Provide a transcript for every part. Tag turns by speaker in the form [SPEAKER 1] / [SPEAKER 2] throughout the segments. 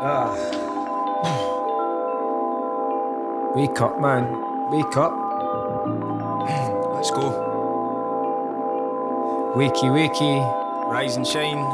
[SPEAKER 1] Wake up, man. Wake up.
[SPEAKER 2] Let's go.
[SPEAKER 1] Wakey, wakey.
[SPEAKER 2] Rise and shine.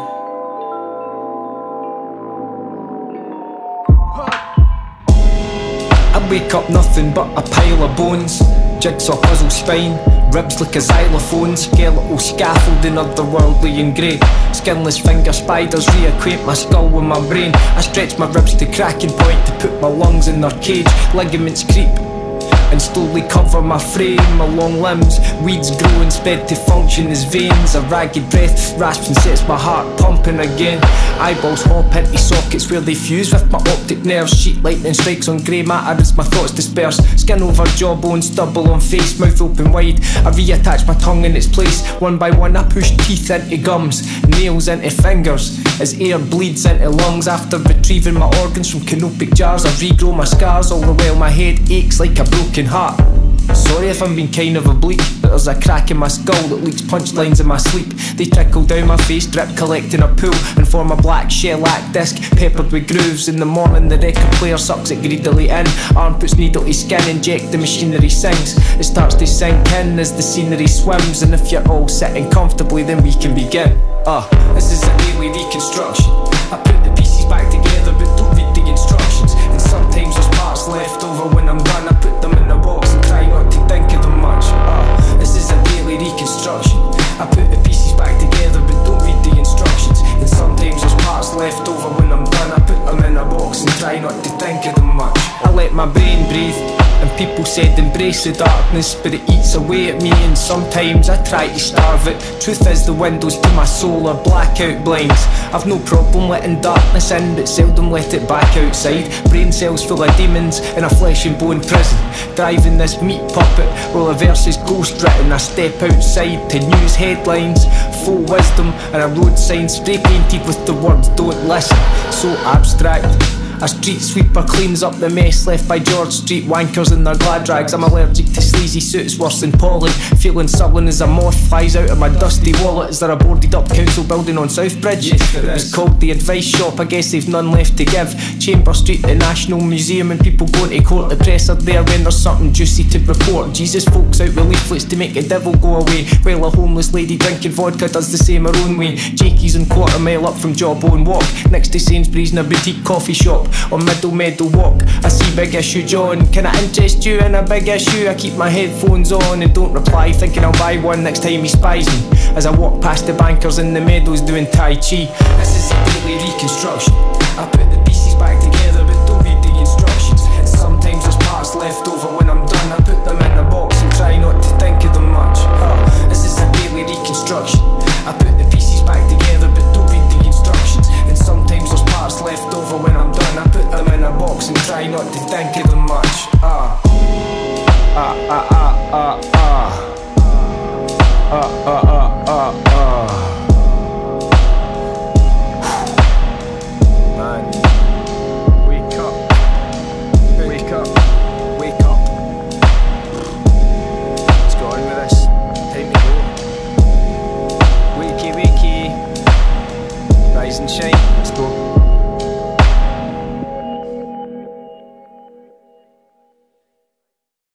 [SPEAKER 1] I wake up nothing but a pile of bones. Jigsaw puzzle spine, ribs like a xylophone. Skeletal scaffolding, otherworldly and grey. Skinless finger spiders reacquaint my skull with my brain. I stretch my ribs to cracking point to put my lungs in their cage. Ligaments creep and slowly cover my frame. My long limbs, weeds grow and spread to function as veins. A ragged breath rasps and sets my heart pumping again. Eyeballs hop into sockets where they fuse with my optic nerves. Sheet lightning strikes on grey matter as my thoughts disperse. Skin over jawbone, stubble on face, mouth open wide. I reattach my tongue in its place. One by one I push teeth into gums, nails into fingers, as air bleeds into lungs. After retrieving my organs from canopic jars, I regrow my scars all the while my head aches like a broken heart. Sorry if I'm being kind of oblique, but there's a crack in my skull that leaks punchlines in my sleep. They trickle down my face, drip collecting a pool, and form a black shellac disc peppered with grooves. In the morning the record player sucks it greedily in. Arm puts needle to skin, inject the machinery sings. It starts to sink in as the scenery swims. And if you're all sitting comfortably, then we can begin. This is a daily reconstruction. I put the pieces back together but don't read the instructions. And sometimes there's parts left over. When I'm done I put them in a box and try not to think of them much. This is a daily reconstruction. I put the pieces back together but don't read the instructions. And sometimes there's parts left over. When I'm done I put them in a box and try not to think of them much. I let my brain breathe, and people said embrace the darkness, but it eats away at me and sometimes I try to starve it. Truth is the windows to my soul are blackout blinds. I've no problem letting darkness in, but seldom let it back outside. Brain cells full of demons in a flesh and bone prison, driving this meat puppet while a verse is ghost written. I step outside to news headlines, full wisdom and a road sign spray painted with the words don't listen. So abstract. A street sweeper cleans up the mess left by George Street wankers in their glad rags. I'm allergic to sleazy suits worse than pollen. Feeling sullen as a moth flies out of my dusty wallet. Is there a boarded up council building on Southbridge?
[SPEAKER 2] Yes, there is.
[SPEAKER 1] It was called the Advice Shop, I guess they've none left to give. Chamber Street, the National Museum, and people going to court. The press are there when there's something juicy to report. Jesus folks out with leaflets to make the devil go away, while a homeless lady drinking vodka does the same her own way. Jakey's and quarter mile up from Jawbone Walk, next to Sainsbury's in a boutique coffee shop on Middle Meadow Walk. I see Big Issue John, can I interest you in a big issue? I keep my headphones on and don't reply, thinking I'll buy one next time he spies me, as I walk past the bankers in the meadows doing Tai Chi. This is a daily reconstruction. I put the pieces back together but don't read the instructions. And sometimes there's parts left over. When I'm done I put them in a box and try not to think of them much. This is a daily reconstruction. I put the pieces back together but don't read the instructions. And sometimes there's parts left over. When I'm done I put them in a box and try not to think of them much.